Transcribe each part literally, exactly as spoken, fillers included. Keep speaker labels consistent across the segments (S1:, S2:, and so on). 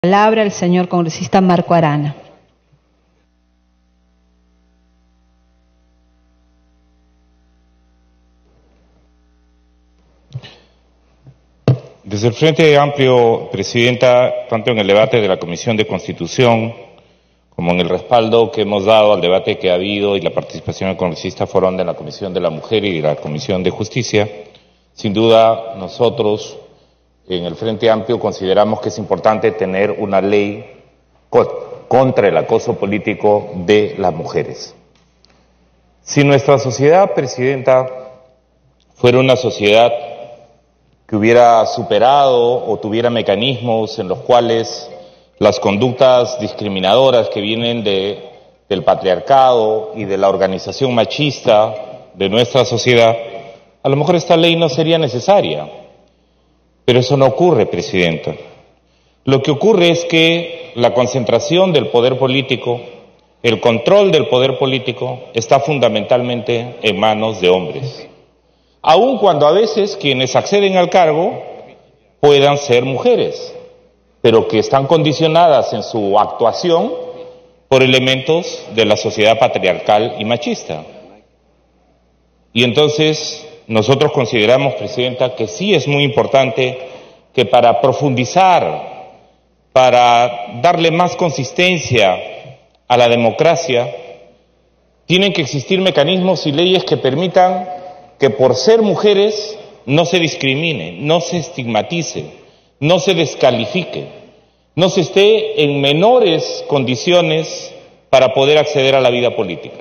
S1: Palabra al señor congresista Marco Arana.
S2: Desde el Frente Amplio, Presidenta, tanto en el debate de la Comisión de Constitución como en el respaldo que hemos dado al debate que ha habido y la participación del congresista Forón de la Comisión de la Mujer y de la Comisión de Justicia, sin duda nosotros en el Frente Amplio consideramos que es importante tener una ley contra el acoso político de las mujeres. Si nuestra sociedad, Presidenta, fuera una sociedad que hubiera superado o tuviera mecanismos en los cuales las conductas discriminadoras que vienen de, del patriarcado y de la organización machista de nuestra sociedad, a lo mejor esta ley no sería necesaria. Pero eso no ocurre, Presidenta. Lo que ocurre es que la concentración del poder político, el control del poder político, está fundamentalmente en manos de hombres. Aun cuando a veces quienes acceden al cargo puedan ser mujeres, pero que están condicionadas en su actuación por elementos de la sociedad patriarcal y machista. Y entonces nosotros consideramos, Presidenta, que sí es muy importante que para profundizar, para darle más consistencia a la democracia, tienen que existir mecanismos y leyes que permitan que por ser mujeres no se discrimine, no se estigmatice, no se descalifique, no se esté en menores condiciones para poder acceder a la vida política.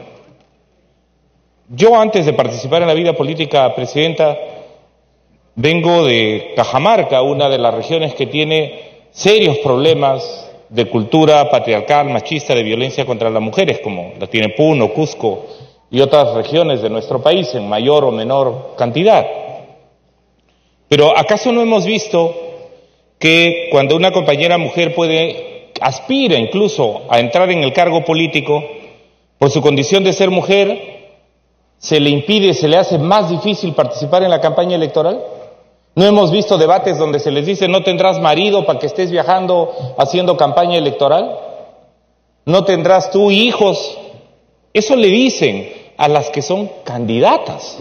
S2: Yo antes de participar en la vida política, Presidenta, vengo de Cajamarca, una de las regiones que tiene serios problemas de cultura patriarcal, machista, de violencia contra las mujeres, como la tiene Puno, Cusco y otras regiones de nuestro país en mayor o menor cantidad. Pero ¿acaso no hemos visto que cuando una compañera mujer puede, aspira incluso a entrar en el cargo político, por su condición de ser mujer, se le impide, se le hace más difícil participar en la campaña electoral? ¿No hemos visto debates donde se les dice no tendrás marido para que estés viajando haciendo campaña electoral? ¿No tendrás tú hijos? Eso le dicen a las que son candidatas.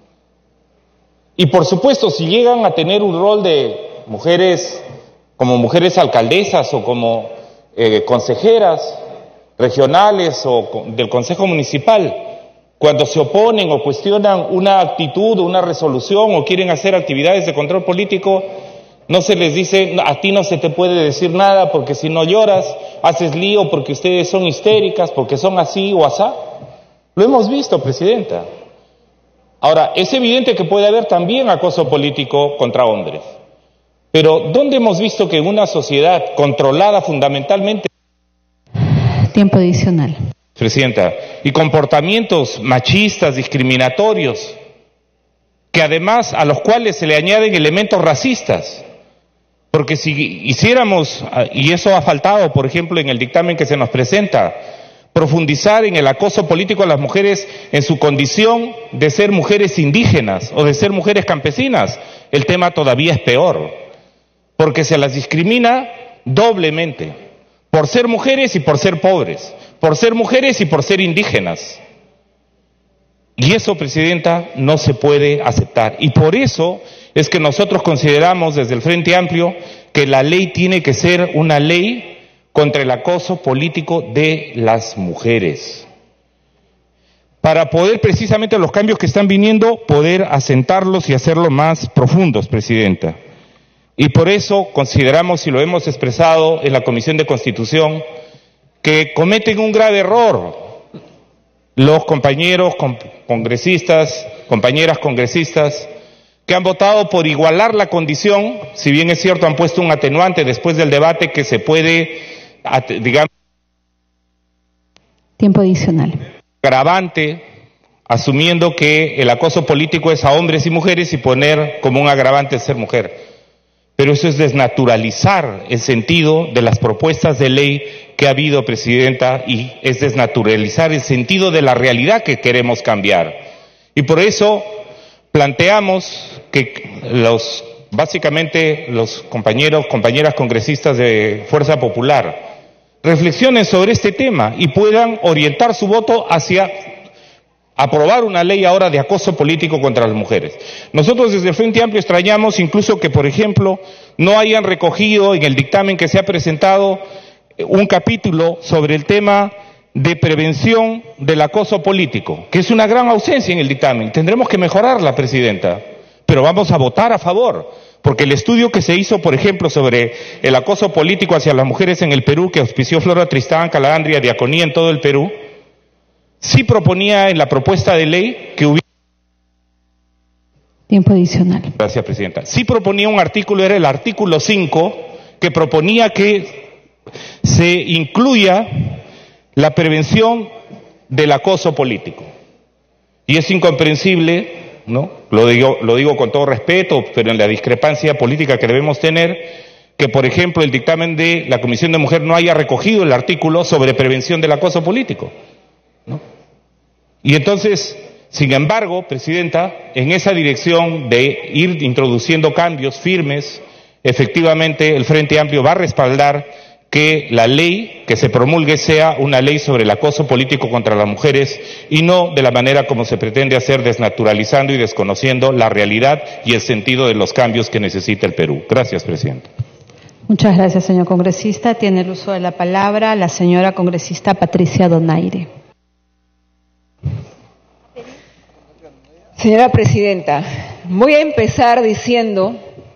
S2: Y por supuesto, si llegan a tener un rol de mujeres, como mujeres alcaldesas o como eh, consejeras regionales o del Consejo Municipal, cuando se oponen o cuestionan una actitud o una resolución o quieren hacer actividades de control político, no se les dice, a ti no se te puede decir nada porque si no lloras, haces lío porque ustedes son histéricas, porque son así o asá. Lo hemos visto, Presidenta. Ahora, es evidente que puede haber también acoso político contra hombres. Pero ¿dónde hemos visto que en una sociedad controlada fundamentalmente...
S1: Tiempo adicional.
S2: Presidenta, y comportamientos machistas, discriminatorios, que además a los cuales se le añaden elementos racistas? Porque si hiciéramos, y eso ha faltado, por ejemplo, en el dictamen que se nos presenta, profundizar en el acoso político a las mujeres en su condición de ser mujeres indígenas o de ser mujeres campesinas, el tema todavía es peor, porque se las discrimina doblemente, por ser mujeres y por ser pobres, por ser mujeres y por ser indígenas. Y eso, Presidenta, no se puede aceptar. Y por eso es que nosotros consideramos desde el Frente Amplio que la ley tiene que ser una ley contra el acoso político de las mujeres. Para poder, precisamente, los cambios que están viniendo, poder asentarlos y hacerlos más profundos, Presidenta. Y por eso consideramos, y lo hemos expresado en la Comisión de Constitución, que cometen un grave error los compañeros congresistas, compañeras congresistas, que han votado por igualar la condición, si bien es cierto han puesto un atenuante después del debate que se puede, digamos...
S1: Tiempo adicional.
S2: Agravante, asumiendo que el acoso político es a hombres y mujeres y poner como un agravante ser mujer. Pero eso es desnaturalizar el sentido de las propuestas de ley que ha habido, Presidenta, y es desnaturalizar el sentido de la realidad que queremos cambiar. Y por eso planteamos que los básicamente los compañeros, compañeras congresistas de Fuerza Popular, reflexionen sobre este tema y puedan orientar su voto hacia aprobar una ley ahora de acoso político contra las mujeres. Nosotros desde el Frente Amplio extrañamos incluso que, por ejemplo, no hayan recogido en el dictamen que se ha presentado un capítulo sobre el tema de prevención del acoso político, que es una gran ausencia en el dictamen. Tendremos que mejorarla, Presidenta, pero vamos a votar a favor, porque el estudio que se hizo, por ejemplo, sobre el acoso político hacia las mujeres en el Perú, que auspició Flora Tristán, Calandria, Diaconía en todo el Perú, sí proponía en la propuesta de ley que hubiera...
S1: Tiempo adicional.
S2: Gracias, Presidenta. Sí proponía un artículo, era el artículo cinco, que proponía que se incluya la prevención del acoso político. Y es incomprensible, ¿no? Lo digo, lo digo con todo respeto, pero en la discrepancia política que debemos tener, que, por ejemplo, el dictamen de la Comisión de Mujer no haya recogido el artículo sobre prevención del acoso político, ¿no? Y entonces, sin embargo, Presidenta, en esa dirección de ir introduciendo cambios firmes, efectivamente el Frente Amplio va a respaldar que la ley que se promulgue sea una ley sobre el acoso político contra las mujeres y no de la manera como se pretende hacer, desnaturalizando y desconociendo la realidad y el sentido de los cambios que necesita el Perú. Gracias, Presidenta.
S1: Muchas gracias, señor congresista. Tiene el uso de la palabra la señora congresista Patricia Donaire.
S3: Señora Presidenta, voy a empezar diciendo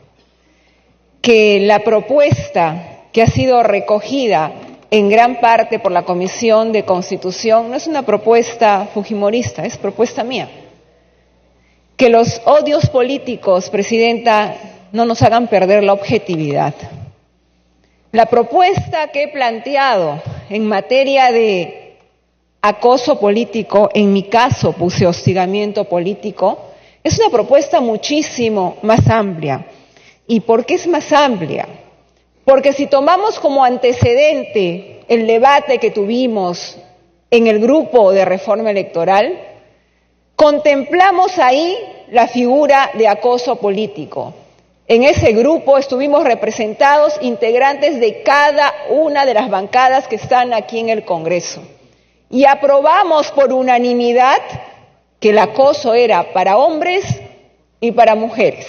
S3: que la propuesta que ha sido recogida en gran parte por la Comisión de Constitución no es una propuesta fujimorista, es propuesta mía. Que los odios políticos, Presidenta, no nos hagan perder la objetividad. La propuesta que he planteado en materia de acoso político, en mi caso puse hostigamiento político, es una propuesta muchísimo más amplia. ¿Y por qué es más amplia? Porque si tomamos como antecedente el debate que tuvimos en el grupo de reforma electoral, contemplamos ahí la figura de acoso político. En ese grupo estuvimos representados integrantes de cada una de las bancadas que están aquí en el Congreso. Y aprobamos por unanimidad que el acoso era para hombres y para mujeres.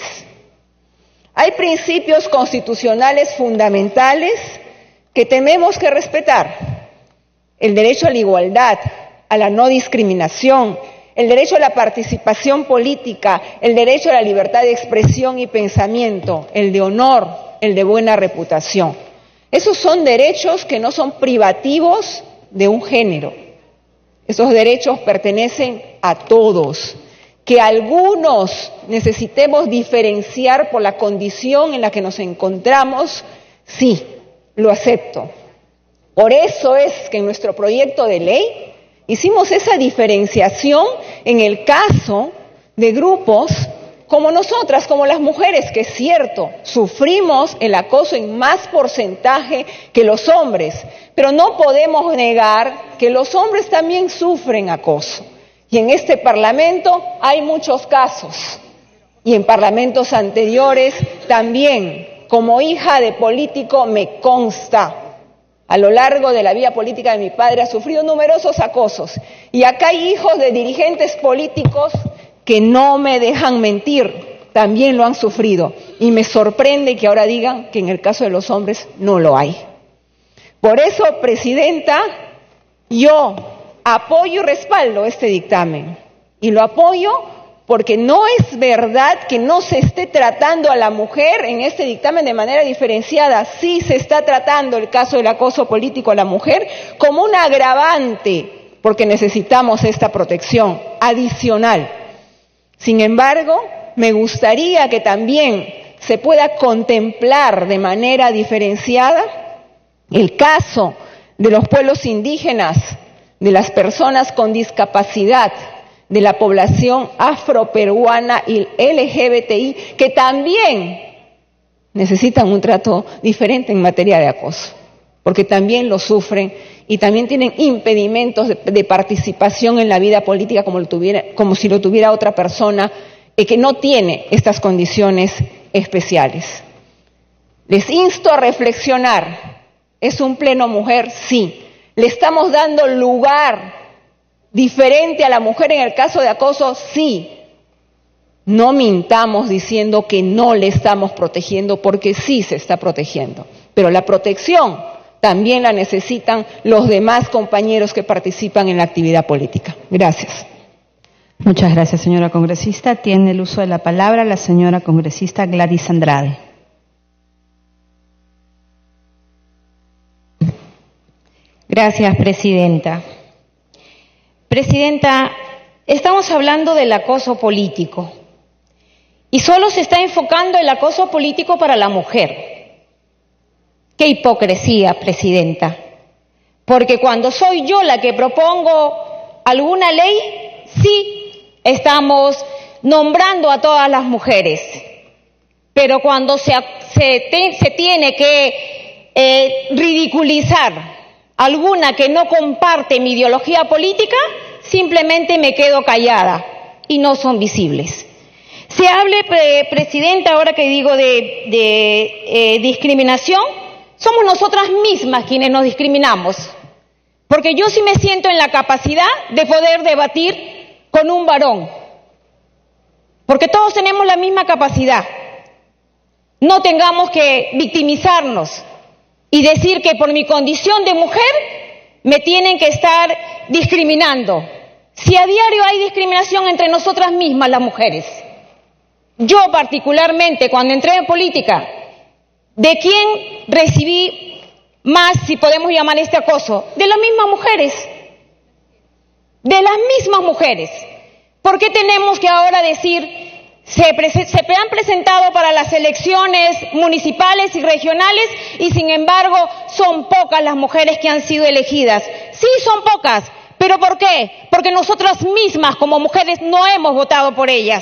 S3: Hay principios constitucionales fundamentales que tenemos que respetar. El derecho a la igualdad, a la no discriminación, el derecho a la participación política, el derecho a la libertad de expresión y pensamiento, el de honor, el de buena reputación. Esos son derechos que no son privativos de un género. Esos derechos pertenecen a todos. Que algunos necesitemos diferenciar por la condición en la que nos encontramos, sí, lo acepto. Por eso es que en nuestro proyecto de ley hicimos esa diferenciación en el caso de grupos como nosotras, como las mujeres, que es cierto, sufrimos el acoso en más porcentaje que los hombres, pero no podemos negar que los hombres también sufren acoso. Y en este Parlamento hay muchos casos, y en parlamentos anteriores también. Como hija de político me consta, a lo largo de la vida política de mi padre ha sufrido numerosos acosos. Y acá hay hijos de dirigentes políticos que no me dejan mentir, también lo han sufrido. Y me sorprende que ahora digan que en el caso de los hombres no lo hay. Por eso, Presidenta, yo apoyo y respaldo este dictamen. Y lo apoyo porque no es verdad que no se esté tratando a la mujer en este dictamen de manera diferenciada. Sí se está tratando el caso del acoso político a la mujer como un agravante, porque necesitamos esta protección adicional. Sin embargo, me gustaría que también se pueda contemplar de manera diferenciada el caso de los pueblos indígenas, de las personas con discapacidad, de la población afroperuana y L G B T I, que también necesitan un trato diferente en materia de acoso, porque también lo sufren y también tienen impedimentos de, de participación en la vida política como, lo tuviera, como si lo tuviera otra persona eh, que no tiene estas condiciones especiales. Les insto a reflexionar. ¿Es un pleno mujer? Sí. ¿Le estamos dando lugar diferente a la mujer en el caso de acoso? Sí. No mintamos diciendo que no le estamos protegiendo, porque sí se está protegiendo. Pero la protección también la necesitan los demás compañeros que participan en la actividad política. Gracias.
S1: Muchas gracias, señora congresista. Tiene el uso de la palabra la señora congresista Gladys Andrade.
S4: Gracias, presidenta. Presidenta, estamos hablando del acoso político y solo se está enfocando el acoso político para la mujer. ¡Qué hipocresía, presidenta! Porque cuando soy yo la que propongo alguna ley, sí estamos nombrando a todas las mujeres. Pero cuando se, se, te, se tiene que eh, ridiculizar alguna que no comparte mi ideología política, simplemente me quedo callada y no son visibles. Se hable, pre presidenta, ahora que digo de, de eh, discriminación, somos nosotras mismas quienes nos discriminamos, porque yo sí me siento en la capacidad de poder debatir con un varón, porque todos tenemos la misma capacidad. No tengamos que victimizarnos y decir que por mi condición de mujer me tienen que estar discriminando. Si a diario hay discriminación entre nosotras mismas, las mujeres. Yo particularmente, cuando entré en política, ¿de quién recibí más, si podemos llamar este acoso? De las mismas mujeres. De las mismas mujeres. ¿Por qué tenemos que ahora decir... Se, se han presentado para las elecciones municipales y regionales y sin embargo son pocas las mujeres que han sido elegidas? Sí, son pocas, pero ¿por qué? Porque nosotras mismas como mujeres no hemos votado por ellas.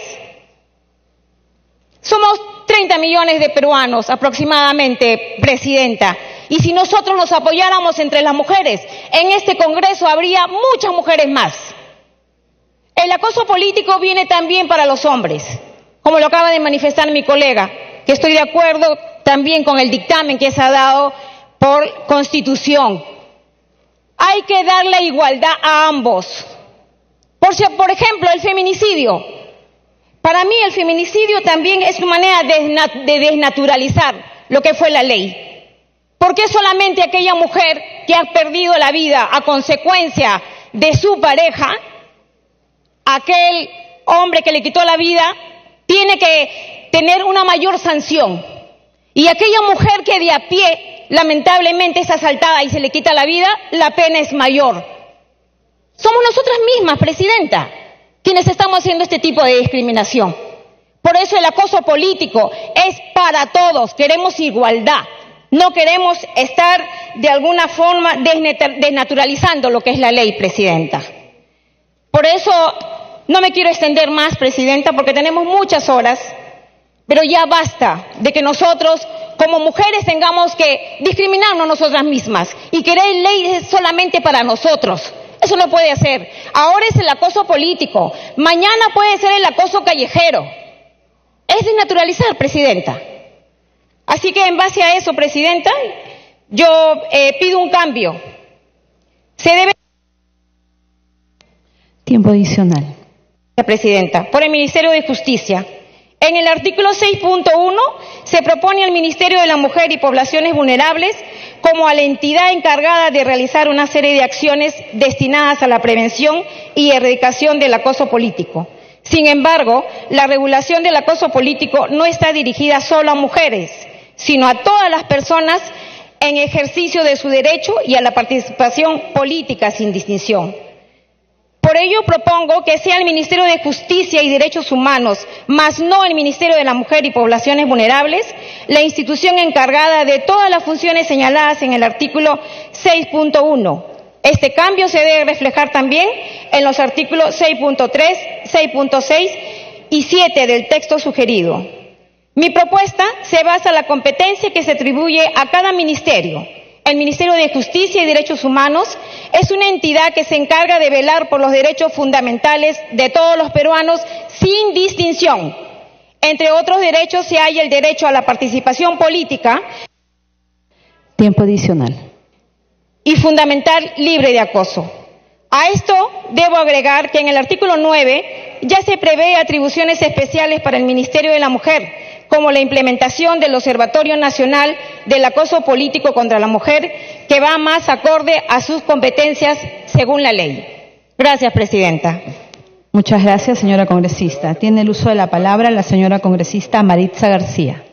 S4: Somos treinta millones de peruanos aproximadamente, presidenta, y si nosotros nos apoyáramos entre las mujeres, en este Congreso habría muchas mujeres más. El acoso político viene también para los hombres, como lo acaba de manifestar mi colega, que estoy de acuerdo también con el dictamen que se ha dado por Constitución. Hay que dar la igualdad a ambos. Por, por ejemplo, el feminicidio. Para mí el feminicidio también es una manera de desnaturalizar lo que fue la ley. ¿Por qué solamente aquella mujer que ha perdido la vida a consecuencia de su pareja, aquel hombre que le quitó la vida, tiene que tener una mayor sanción? Y aquella mujer que de a pie lamentablemente es asaltada y se le quita la vida, la pena es mayor. Somos nosotras mismas, presidenta, quienes estamos haciendo este tipo de discriminación. Por eso el acoso político es para todos. Queremos igualdad. No queremos estar de alguna forma desnaturalizando lo que es la ley, presidenta. Por eso no me quiero extender más, presidenta, porque tenemos muchas horas, pero ya basta de que nosotros, como mujeres, tengamos que discriminarnos nosotras mismas y querer leyes solamente para nosotros. Eso no puede ser. Ahora es el acoso político, mañana puede ser el acoso callejero. Es desnaturalizar, presidenta. Así que en base a eso, presidenta, yo eh, pido un cambio. Se debe...
S1: Tiempo adicional.
S4: Presidenta, por el Ministerio de Justicia. En el artículo seis punto uno se propone al Ministerio de la Mujer y Poblaciones Vulnerables como a la entidad encargada de realizar una serie de acciones destinadas a la prevención y erradicación del acoso político. Sin embargo, la regulación del acoso político no está dirigida solo a mujeres, sino a todas las personas en ejercicio de su derecho y a la participación política sin distinción. Por ello propongo que sea el Ministerio de Justicia y Derechos Humanos, más no el Ministerio de la Mujer y Poblaciones Vulnerables, la institución encargada de todas las funciones señaladas en el artículo seis punto uno. Este cambio se debe reflejar también en los artículos seis punto tres, seis punto seis y siete del texto sugerido. Mi propuesta se basa en la competencia que se atribuye a cada ministerio. El Ministerio de Justicia y Derechos Humanos es una entidad que se encarga de velar por los derechos fundamentales de todos los peruanos sin distinción. Entre otros derechos se halla el derecho a la participación política.
S1: Tiempo adicional.
S4: Y fundamental libre de acoso. A esto debo agregar que en el artículo nueve ya se prevé atribuciones especiales para el Ministerio de la Mujer, como la implementación del Observatorio Nacional del Acoso Político contra la Mujer, que va más acorde a sus competencias según la ley. Gracias, Presidenta.
S1: Muchas gracias, señora congresista. Tiene el uso de la palabra la señora congresista Maritza García.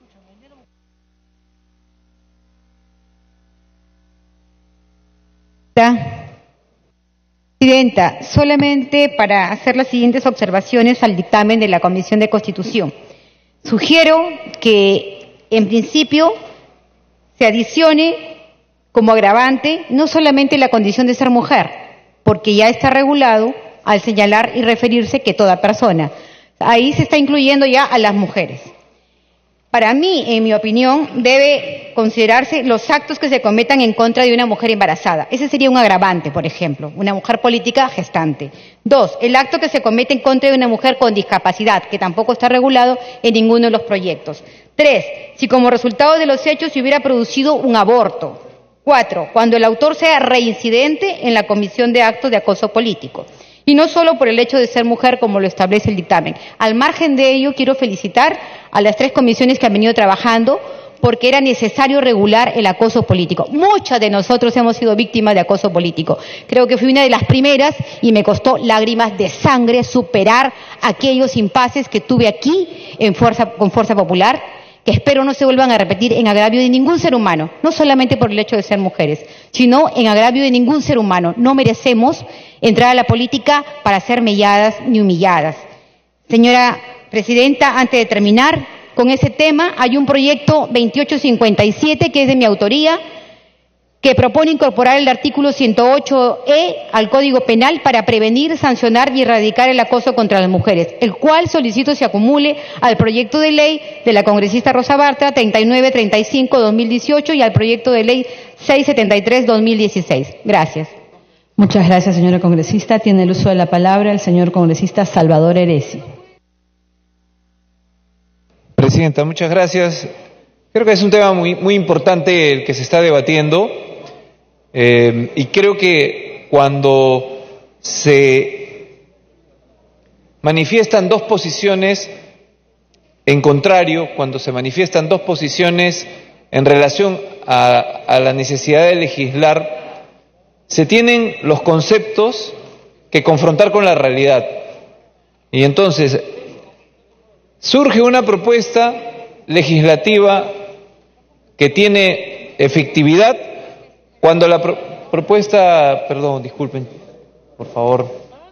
S5: Presidenta, solamente para hacer las siguientes observaciones al dictamen de la Comisión de Constitución. Sugiero que, en principio, se adicione como agravante no solamente la condición de ser mujer, porque ya está regulado al señalar y referirse que toda persona. Ahí se está incluyendo ya a las mujeres. Para mí, en mi opinión, debe considerarse los actos que se cometan en contra de una mujer embarazada. Ese sería un agravante, por ejemplo, una mujer política gestante. Dos, el acto que se comete en contra de una mujer con discapacidad, que tampoco está regulado en ninguno de los proyectos. Tres, si como resultado de los hechos se hubiera producido un aborto. Cuatro, cuando el autor sea reincidente en la comisión de actos de acoso político. Y no solo por el hecho de ser mujer, como lo establece el dictamen. Al margen de ello, quiero felicitar a las tres comisiones que han venido trabajando, porque era necesario regular el acoso político. Muchas de nosotros hemos sido víctimas de acoso político. Creo que fui una de las primeras y me costó lágrimas de sangre superar aquellos impases que tuve aquí en fuerza, con Fuerza Popular, que espero no se vuelvan a repetir en agravio de ningún ser humano, no solamente por el hecho de ser mujeres, sino en agravio de ningún ser humano. No merecemos entrar a la política para ser melladas ni humilladas. Señora Presidenta, antes de terminar con ese tema, hay un proyecto veintiocho cincuenta y siete que es de mi autoría, que propone incorporar el artículo ciento ocho E al Código Penal para prevenir, sancionar y erradicar el acoso contra las mujeres, el cual solicito se acumule al proyecto de ley de la congresista Rosa Bartra treinta y nueve treinta y cinco dos mil dieciocho y al proyecto de ley seiscientos setenta y tres dos mil dieciséis. Gracias.
S1: Muchas gracias, señora congresista. Tiene el uso de la palabra el señor congresista Salvador Heresi.
S6: Presidenta, muchas gracias. Creo que es un tema muy, muy importante el que se está debatiendo. Eh, y creo que cuando se manifiestan dos posiciones en contrario, cuando se manifiestan dos posiciones en relación a, a la necesidad de legislar, se tienen los conceptos que confrontar con la realidad. Y entonces surge una propuesta legislativa que tiene efectividad cuando la pro propuesta, perdón, disculpen, por favor.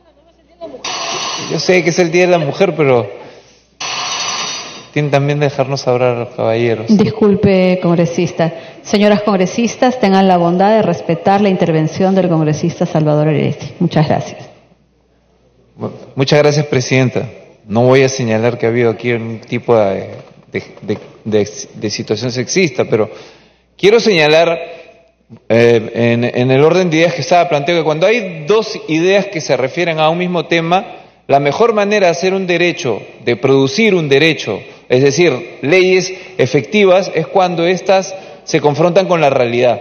S6: Yo sé que es el Día de la Mujer, pero tienen también de dejarnos hablar a los caballeros.
S1: Disculpe, congresista. Señoras congresistas, tengan la bondad de respetar la intervención del congresista Salvador Heresi. Muchas gracias.
S6: Muchas gracias, Presidenta. No voy a señalar que ha habido aquí un tipo de, de, de, de, de situación sexista, pero quiero señalar eh, en, en el orden de ideas que estaba planteado que cuando hay dos ideas que se refieren a un mismo tema, la mejor manera de hacer un derecho, de producir un derecho, es decir, leyes efectivas, es cuando éstas se confrontan con la realidad.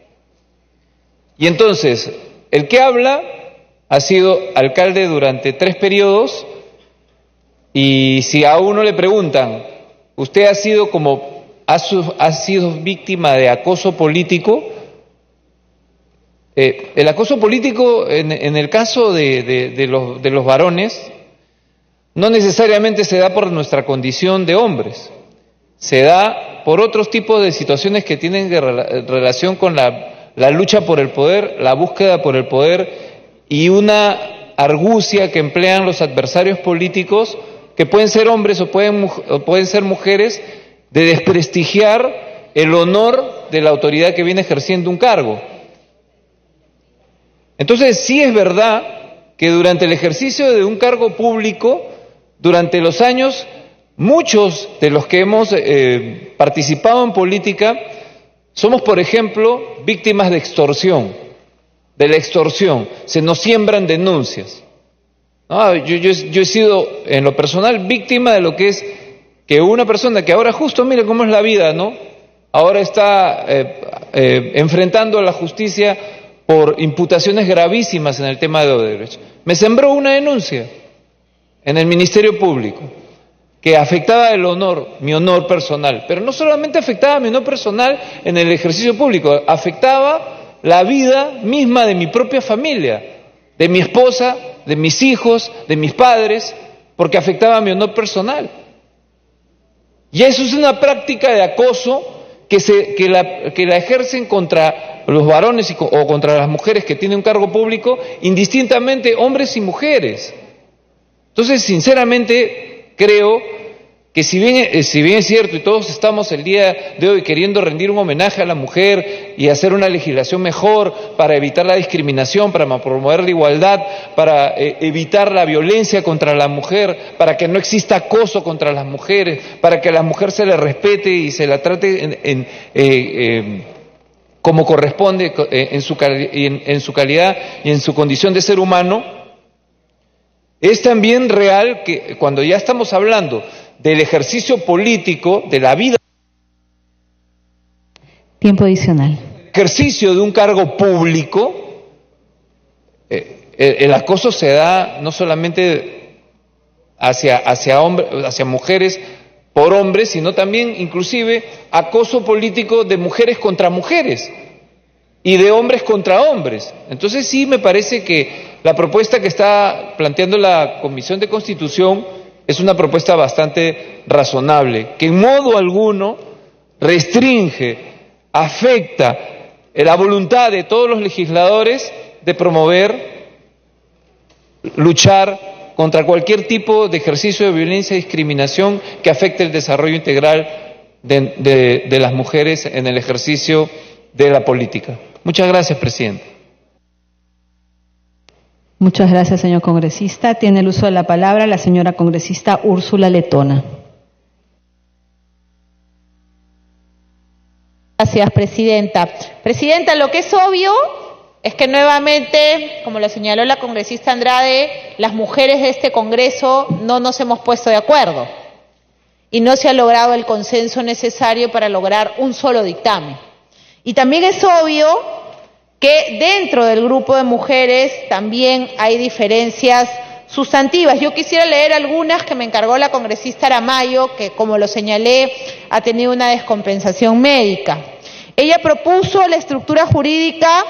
S6: Y entonces, el que habla ha sido alcalde durante tres periodos, y si a uno le preguntan, ¿usted ha sido como ha, su, ha sido víctima de acoso político? Eh, el acoso político, en, en el caso de, de, de, los, de los varones, no necesariamente se da por nuestra condición de hombres, se da por otros tipos de situaciones que tienen de rela, relación con la, la lucha por el poder, la búsqueda por el poder y una argucia que emplean los adversarios políticos, que pueden ser hombres o pueden, o pueden ser mujeres, de desprestigiar el honor de la autoridad que viene ejerciendo un cargo. Entonces, sí es verdad que durante el ejercicio de un cargo público, durante los años, muchos de los que hemos eh, participado en política, somos, por ejemplo, víctimas de extorsión, de la extorsión, se nos siembran denuncias. No, yo, yo, yo he sido, en lo personal, víctima de lo que es que una persona que ahora justo, mire cómo es la vida, ¿no? Ahora está eh, eh, enfrentando a la justicia por imputaciones gravísimas en el tema de Odebrecht. Me sembró una denuncia en el Ministerio Público que afectaba el honor, mi honor personal, pero no solamente afectaba mi honor personal en el ejercicio público, afectaba la vida misma de mi propia familia, de mi esposa, de mis hijos, de mis padres, porque afectaba mi honor personal. Y eso es una práctica de acoso que, se, que, la, que la ejercen contra los varones y, o contra las mujeres que tienen un cargo público, indistintamente hombres y mujeres. Entonces, sinceramente, creo que si bien, eh, si bien es cierto y todos estamos el día de hoy queriendo rendir un homenaje a la mujer y hacer una legislación mejor para evitar la discriminación, para promover la igualdad, para eh, evitar la violencia contra la mujer, para que no exista acoso contra las mujeres, para que a la mujer se le respete y se la trate en, en, eh, eh, como corresponde eh, en, su, en, en su calidad y en su condición de ser humano, es también real que cuando ya estamos hablando del ejercicio político, de la vida.
S1: Tiempo adicional.
S6: Ejercicio de un cargo público, eh, el, el acoso se da no solamente hacia, hacia, hombre, hacia mujeres por hombres, sino también inclusive acoso político de mujeres contra mujeres y de hombres contra hombres. Entonces sí me parece que la propuesta que está planteando la Comisión de Constitución es una propuesta bastante razonable, que en modo alguno restringe, afecta la voluntad de todos los legisladores de promover, luchar contra cualquier tipo de ejercicio de violencia y discriminación que afecte el desarrollo integral de, de, de las mujeres en el ejercicio de la política. Muchas gracias, presidente.
S1: Muchas gracias, señor congresista. Tiene el uso de la palabra la señora congresista Úrsula Letona.
S4: Gracias, presidenta. Presidenta, lo que es obvio es que nuevamente, como lo señaló la congresista Andrade, las mujeres de este Congreso no nos hemos puesto de acuerdo y no se ha logrado el consenso necesario para lograr un solo dictamen. Y también es obvio que dentro del grupo de mujeres también hay diferencias sustantivas. Yo quisiera leer algunas que me encargó la congresista Aramayo, que como lo señalé, ha tenido una descompensación médica. Ella propuso la estructura jurídica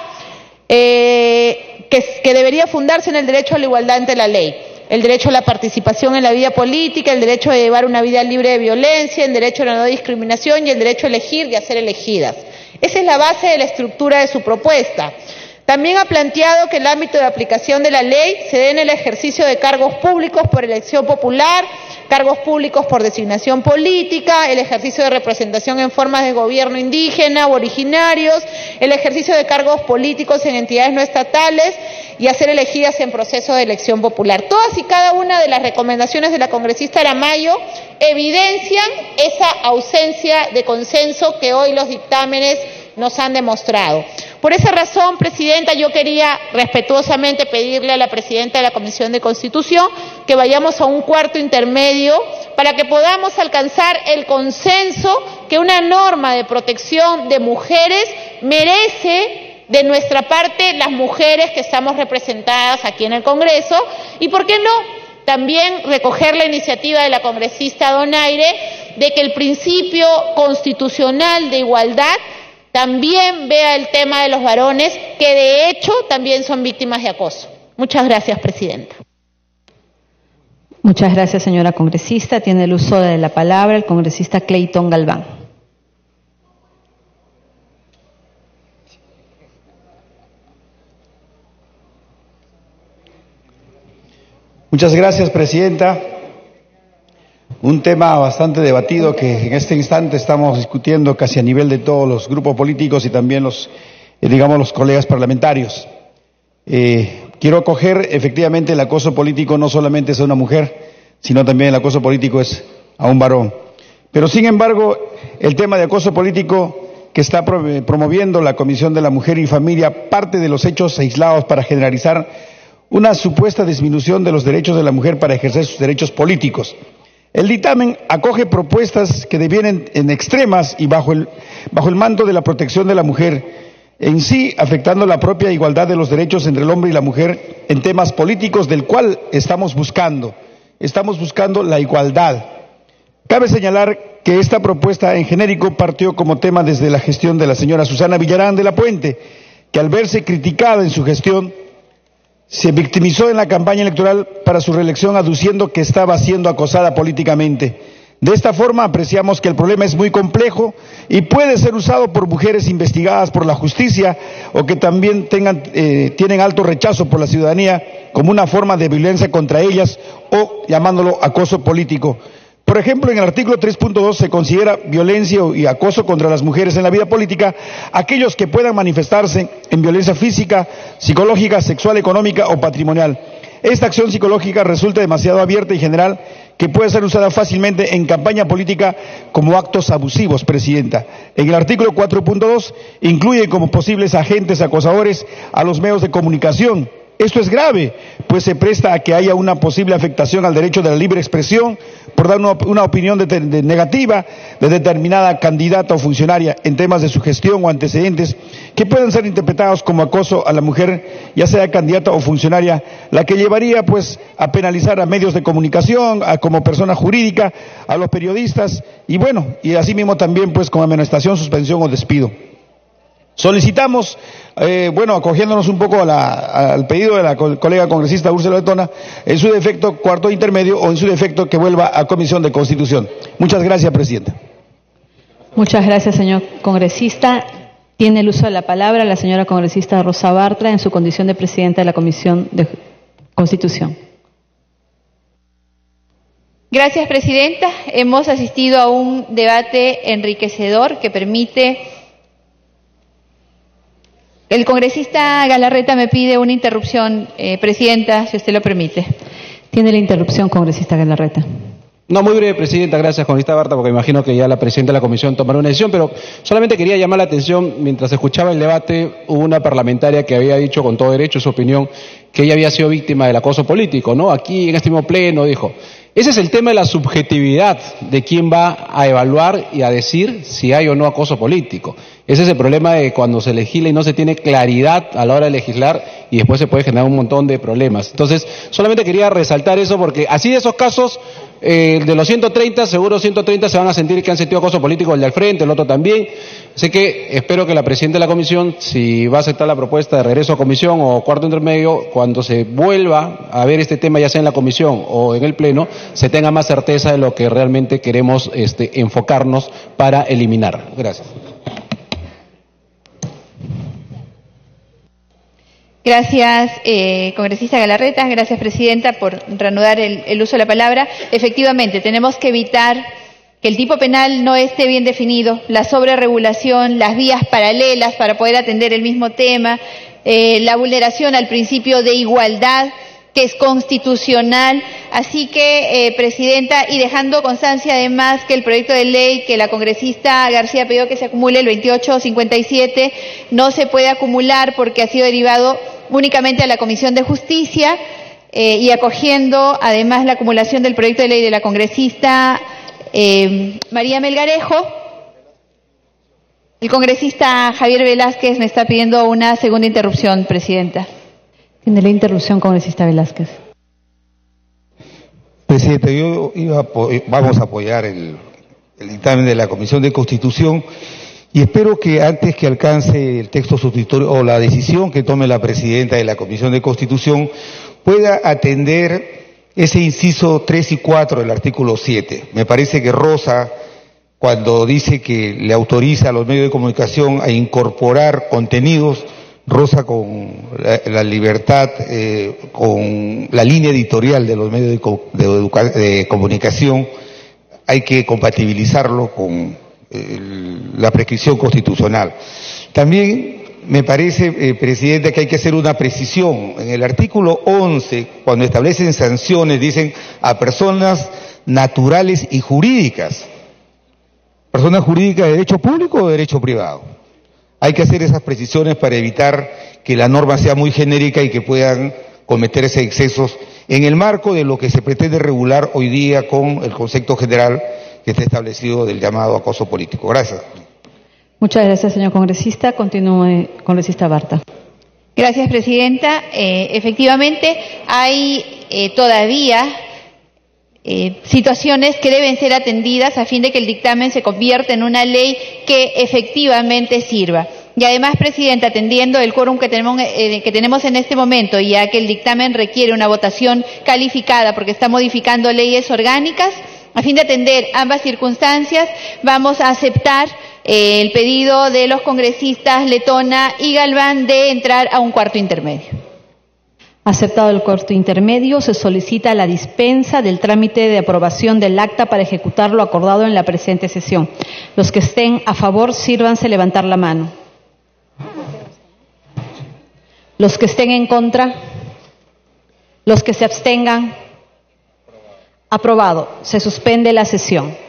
S4: eh, que, que debería fundarse en el derecho a la igualdad ante la ley, el derecho a la participación en la vida política, el derecho a llevar una vida libre de violencia, el derecho a la no discriminación y el derecho a elegir y a ser elegidas. Esa es la base de la estructura de su propuesta. También ha planteado que el ámbito de aplicación de la ley se dé en el ejercicio de cargos públicos por elección popular, cargos públicos por designación política, el ejercicio de representación en formas de gobierno indígena o originarios, el ejercicio de cargos políticos en entidades no estatales y a ser elegidas en proceso de elección popular. Todas y cada una de las recomendaciones de la congresista Aramayo evidencian esa ausencia de consenso que hoy los dictámenes nos han demostrado. Por esa razón, presidenta, yo quería respetuosamente pedirle a la presidenta de la Comisión de Constitución que vayamos a un cuarto intermedio para que podamos alcanzar el consenso que una norma de protección de mujeres merece de nuestra parte las mujeres que estamos representadas aquí en el Congreso y, ¿por qué no?, también recoger la iniciativa de la congresista Donaire de que el principio constitucional de igualdad también vea el tema de los varones, que de hecho también son víctimas de acoso. Muchas gracias, presidenta.
S1: Muchas gracias, señora congresista. Tiene el uso de la palabra el congresista Clayton Galván.
S7: Muchas gracias, presidenta. Un tema bastante debatido que en este instante estamos discutiendo casi a nivel de todos los grupos políticos y también los, eh, digamos, los colegas parlamentarios. Eh, quiero acoger, efectivamente, el acoso político no solamente es a una mujer, sino también el acoso político es a un varón. Pero, sin embargo, el tema de acoso político que está promoviendo la Comisión de la Mujer y Familia parte de los hechos aislados para generalizar una supuesta disminución de los derechos de la mujer para ejercer sus derechos políticos. El dictamen acoge propuestas que devienen en extremas y bajo el, bajo el manto de la protección de la mujer, en sí afectando la propia igualdad de los derechos entre el hombre y la mujer en temas políticos del cual estamos buscando. Estamos buscando la igualdad. Cabe señalar que esta propuesta en genérico partió como tema desde la gestión de la señora Susana Villarán de la Puente, que al verse criticada en su gestión, se victimizó en la campaña electoral para su reelección aduciendo que estaba siendo acosada políticamente. De esta forma apreciamos que el problema es muy complejo y puede ser usado por mujeres investigadas por la justicia o que también tengan, eh, tienen alto rechazo por la ciudadanía como una forma de violencia contra ellas o llamándolo acoso político. Por ejemplo, en el artículo tres punto dos se considera violencia y acoso contra las mujeres en la vida política aquellos que puedan manifestarse en violencia física, psicológica, sexual, económica o patrimonial. Esta acción psicológica resulta demasiado abierta y general que puede ser usada fácilmente en campaña política como actos abusivos, Presidenta. En el artículo cuatro punto dos incluye como posibles agentes acosadores a los medios de comunicación. Esto es grave, pues se presta a que haya una posible afectación al derecho de la libre expresión por dar una, una opinión de, de negativa de determinada candidata o funcionaria en temas de su gestión o antecedentes que puedan ser interpretados como acoso a la mujer, ya sea candidata o funcionaria, la que llevaría pues a penalizar a medios de comunicación, a como persona jurídica, a los periodistas y bueno, y asimismo también pues con amonestación, suspensión o despido. Solicitamos, eh, bueno, acogiéndonos un poco a la, al pedido de la co colega congresista Úrsula Letona, en su defecto cuarto intermedio o en su defecto que vuelva a Comisión de Constitución. Muchas gracias, Presidenta.
S1: Muchas gracias, señor congresista. Tiene el uso de la palabra la señora congresista Rosa Bartra en su condición de presidenta de la Comisión de Constitución.
S5: Gracias, Presidenta. Hemos asistido a un debate enriquecedor que permite... El congresista Galarreta me pide una interrupción, eh, Presidenta, si usted lo permite.
S1: Tiene la interrupción, congresista Galarreta.
S8: No, muy breve, Presidenta. Gracias, congresista Barta, porque imagino que ya la Presidenta de la Comisión tomará una decisión, pero solamente quería llamar la atención, mientras escuchaba el debate, hubo una parlamentaria que había dicho con todo derecho su opinión que ella había sido víctima del acoso político, ¿no? Aquí, en este mismo pleno, dijo... Ese es el tema de la subjetividad de quién va a evaluar y a decir si hay o no acoso político. Ese es el problema de cuando se legisla y no se tiene claridad a la hora de legislar y después se puede generar un montón de problemas. Entonces, solamente quería resaltar eso porque así de esos casos, eh, de los ciento treinta, seguro ciento treinta se van a sentir que han sentido acoso político, el de al frente, el otro también. Así que espero que la Presidenta de la Comisión, si va a aceptar la propuesta de regreso a Comisión o cuarto intermedio, cuando se vuelva a ver este tema, ya sea en la Comisión o en el Pleno, se tenga más certeza de lo que realmente queremos este, enfocarnos para eliminar. Gracias.
S5: Gracias, eh, congresista Galarreta. Gracias, Presidenta, por reanudar el, el uso de la palabra. Efectivamente, tenemos que evitar que el tipo penal no esté bien definido, la sobreregulación, las vías paralelas para poder atender el mismo tema, eh, la vulneración al principio de igualdad, que es constitucional. Así que, eh, Presidenta, y dejando constancia además que el proyecto de ley que la congresista García pidió que se acumule, el veintiocho cincuenta y siete, no se puede acumular porque ha sido derivado únicamente a la Comisión de Justicia, eh, y acogiendo además la acumulación del proyecto de ley de la congresista eh, María Melgarejo, el congresista Javier Velázquez me está pidiendo una segunda interrupción, Presidenta.
S1: Tiene la interrupción, congresista Velázquez.
S9: Presidente, yo iba a, vamos a apoyar el, el dictamen de la Comisión de Constitución y espero que antes que alcance el texto sustitutorio o la decisión que tome la Presidenta de la Comisión de Constitución pueda atender ese inciso tres y cuatro del artículo siete. Me parece que Rosa, cuando dice que le autoriza a los medios de comunicación a incorporar contenidos, Rosa con la, la libertad, eh, con la línea editorial de los medios de, de, educa, de comunicación, hay que compatibilizarlo con eh, la prescripción constitucional. También me parece, eh, Presidente, que hay que hacer una precisión. En el artículo once, cuando establecen sanciones, dicen a personas naturales y jurídicas. ¿Personas jurídicas de derecho público o de derecho privado? Hay que hacer esas precisiones para evitar que la norma sea muy genérica y que puedan cometerse excesos en el marco de lo que se pretende regular hoy día con el concepto general que está establecido del llamado acoso político. Gracias.
S1: Muchas gracias, señor congresista. Continúe, congresista Barta.
S5: Gracias, presidenta. Eh, efectivamente, hay eh, todavía eh, situaciones que deben ser atendidas a fin de que el dictamen se convierta en una ley que efectivamente sirva. Y además, presidenta, atendiendo el quórum que tenemos, eh, que tenemos en este momento, ya que el dictamen requiere una votación calificada porque está modificando leyes orgánicas, a fin de atender ambas circunstancias, vamos a aceptar eh, el pedido de los congresistas Letona y Galván de entrar a un cuarto intermedio.
S1: Aceptado el cuarto intermedio, se solicita la dispensa del trámite de aprobación del acta para ejecutar lo acordado en la presente sesión. Los que estén a favor, sírvanse levantar la mano. Los que estén en contra, los que se abstengan, aprobado. Se suspende la sesión.